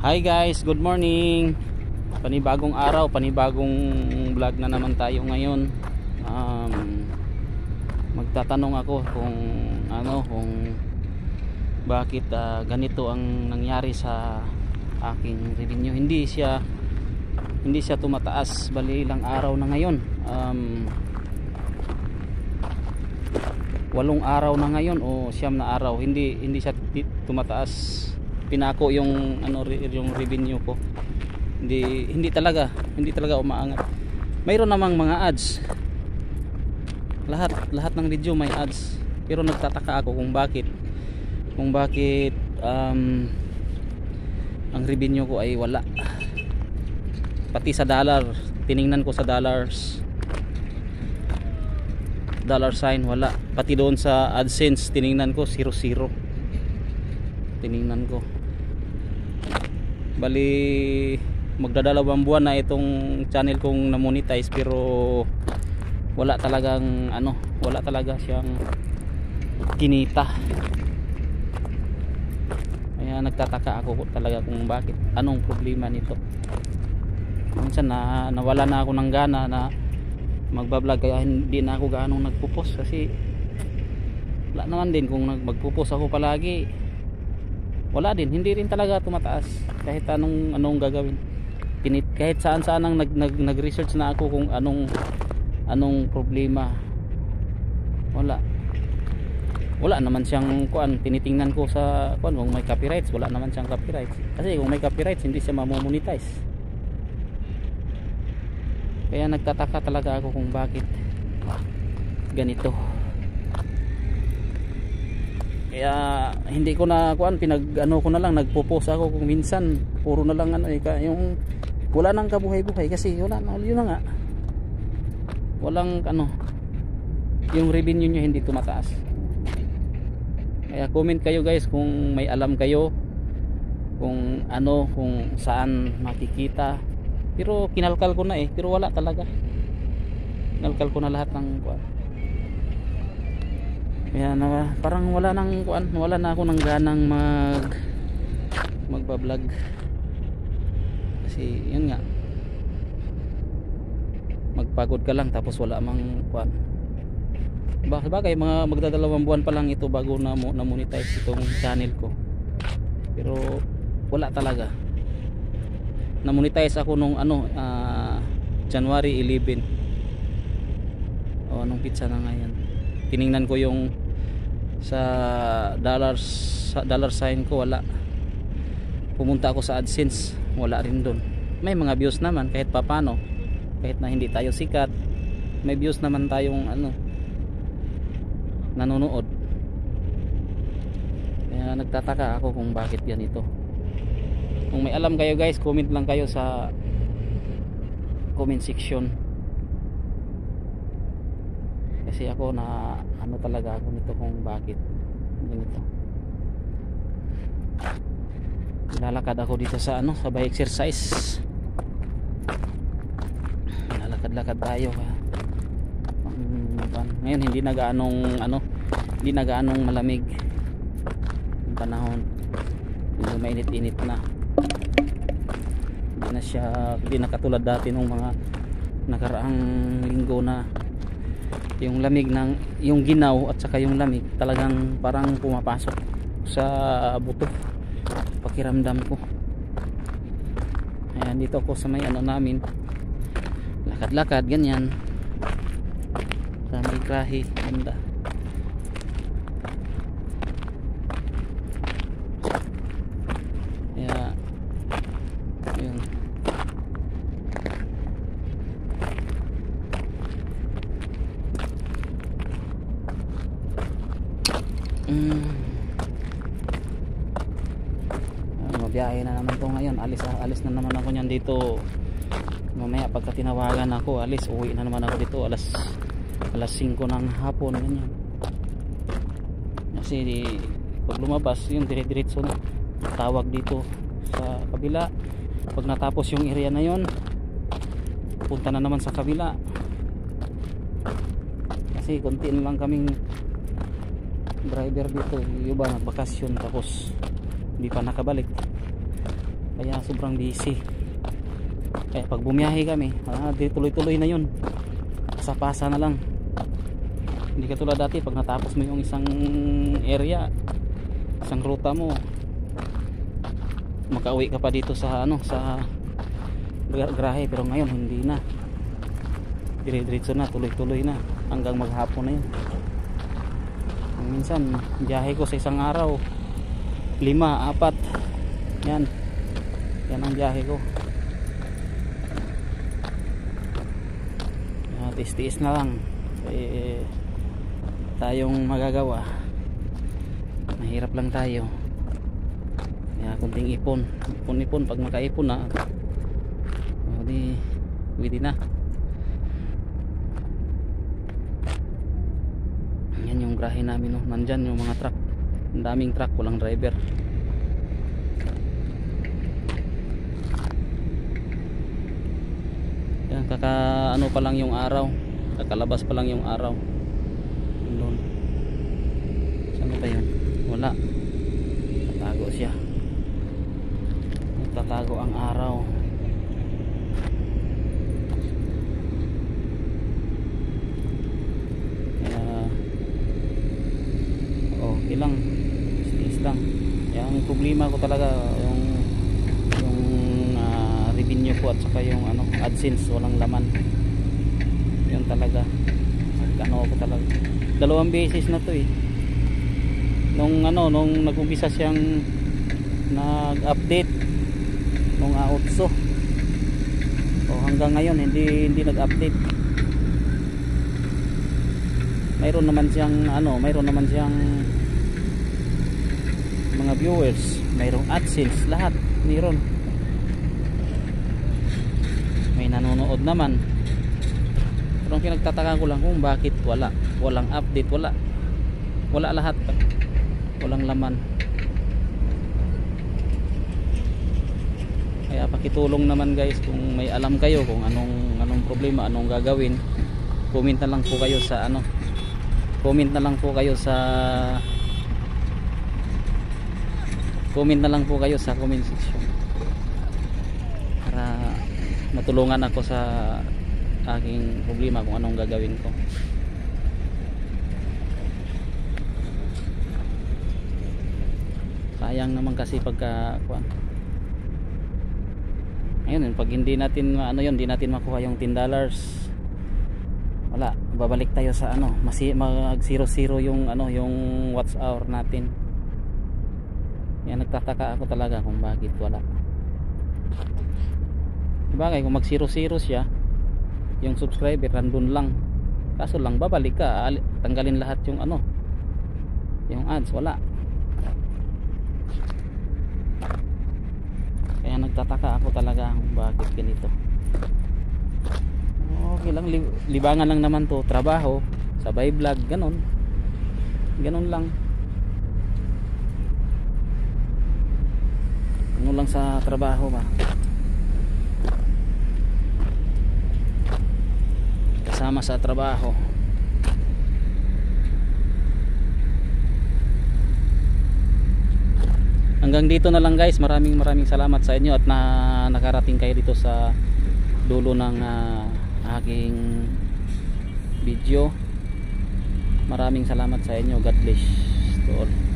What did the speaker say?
Hi guys, good morning. Panibagong araw, panibagong vlog na naman tayo ngayon. Magtatanong ako kung bakit ganito ang nangyari sa aking revenue. Hindi siya tumataas, bali ilang araw na ngayon. 8 araw na ngayon o 9 na araw hindi siya tumataas. Pinako yung yung revenue ko. Hindi talaga umaangat. Mayroon namang mga ads. Lahat ng video may ads. Pero nagtataka ako kung bakit ang revenue ko ay wala. Pati sa dollar, tiningnan ko sa dollar sign wala. Pati doon sa AdSense tiningnan ko 0. Tiningnan ko. Bali magdadalawang buwan na itong channel kong na-monetize, pero wala talaga siyang kinita. Kaya nagtataka ako talaga kung bakit, anong problema nito. Minsan nawala na ako ng gana na magbablog, kaya hindi na ako gaano nagpo-post kasi wala naman din. Kung magpo-post ako palagi, wala din, hindi rin talaga tumataas kahit anong gagawin. Kahit saan ang nag-research na ako kung anong problema, wala naman siyang tinitingnan ko sa kung may copyrights, wala naman siyang copyrights. Kasi kung may copyrights hindi siya mamonetize. Kaya nagtataka talaga ako kung bakit ganito. Kaya hindi ko na ko na lang, nagpo-post ako kung minsan puro na lang yung wala nang kabuhay-buhay kasi yun na nga. Walang yung revenue niyo hindi tumataas. Kaya comment kayo guys kung may alam kayo kung saan makikita. Pero kinalkal ko na pero wala talaga. Kinalkal ko na lahat ng Kaya parang wala na ako ng ganang magba-vlog. Kasi yun nga, magpagod ka lang tapos wala mang bagay, mga magdadalawang buwan pa lang ito bago na monetize itong channel ko. Pero wala talaga. Na monetize ako nung January 11. Anong pizza na ngayon. Tiningnan ko yung sa dollar sign ko, wala. Pumunta ako sa AdSense, wala rin doon. May mga views naman kahit papano, kahit na hindi tayo sikat, may views naman tayong nanonood. Kaya nagtataka ako kung bakit ganito. Kung may alam kayo guys, comment lang kayo sa comment section. Kasi ako talaga ako nito kung bakit ganito. Lalakad ako dito sa by exercise. Lalakad-lakad tayo ngayon. Hindi na gaanong malamig yung panahon. Medyo mainit-init na. Hindi na katulad dati nung mga nakaraang linggo na yung lamig yung ginaw at saka yung lamig talagang parang pumapasok sa buto, pakiramdam ko. Ayan, dito ako sa may namin, lakad-lakad ganyan sa may krahi, ganda. Kaya yun. Mabiyahe na naman to ngayon. Alis na naman ako niyan dito. Mamaya pagka tinawagan ako, uwi na naman ako dito alas 5 ng hapon ganyan. Kasi pag lumabas yung dire-diretso na tawag dito sa kabila. Pag natapos yung area na yon, punta na naman sa kabila. Kasi konti na lang kaming driver dito, yung iba nagbakasyon tapos hindi pa nakabalik. kaya sobrang busy. Kaya pag bumiyahe kami, tuloy-tuloy na yun, pasa-pasa na lang. Hindi katulad dati pag natapos mo yung isang area, isang ruta mo, makauwi ka pa dito sa sa garahe. Pero ngayon hindi na, dire-diretso na, tuloy-tuloy na hanggang maghapon na yun. Minsan biyahe ko sa isang araw 5, 4, yan ang biyahe ko. Tiis-tiis na lang, tayong magagawa, mahirap lang tayo. Kaya kunting ipon pag makaipon na, di pwede na. Yan yung grahe namin, no? Nandyan yung mga truck, ang daming truck, walang driver. Yan, ano pa lang yung araw, kakalabas pa lang yung araw. Doon, saan ba yun? Wala, tatago siya, tatago ang araw. Okay lang, is lang. Yung problema ko talaga yung revenue ko at saka yung AdSense, walang laman. Yun talaga, ano ko talaga. 2 beses na to eh. Nung nag-umpisa siyang nag-update nung 8. So hanggang ngayon hindi nag-update. Mayroon naman siyang mga viewers, mayroong AdSense, lahat mayroon. May nanonood naman. Pero ang pinagtataka ko lang kung bakit walang update, wala lahat, walang laman. Kaya pakitulong naman guys, kung may alam kayo kung anong problema, anong gagawin, comment na lang po kayo sa comment section para matulungan ako sa aking problema kung anong gagawin ko. Sayang naman kasi pagka ayun, pag hindi natin hindi natin makuha yung $10, wala, babalik tayo sa mag 0-0 yung yung watch hour natin. Yan, nagtataka ako talaga kung bakit wala. Bagay kung mag 0-0 siya, yung subscriber nandun lang, kaso lang babalik ka, tanggalin lahat yung yung ads, wala. Kaya nagtataka ako talaga kung bakit ganito. Okay lang, libangan lang naman to, trabaho, sabay vlog, ganon lang. Ano lang sa trabaho ba, kasama sa trabaho. Hanggang dito na lang guys, maraming salamat sa inyo at nakarating kayo dito sa dulo ng aking video. Maraming salamat sa inyo. God bless to all.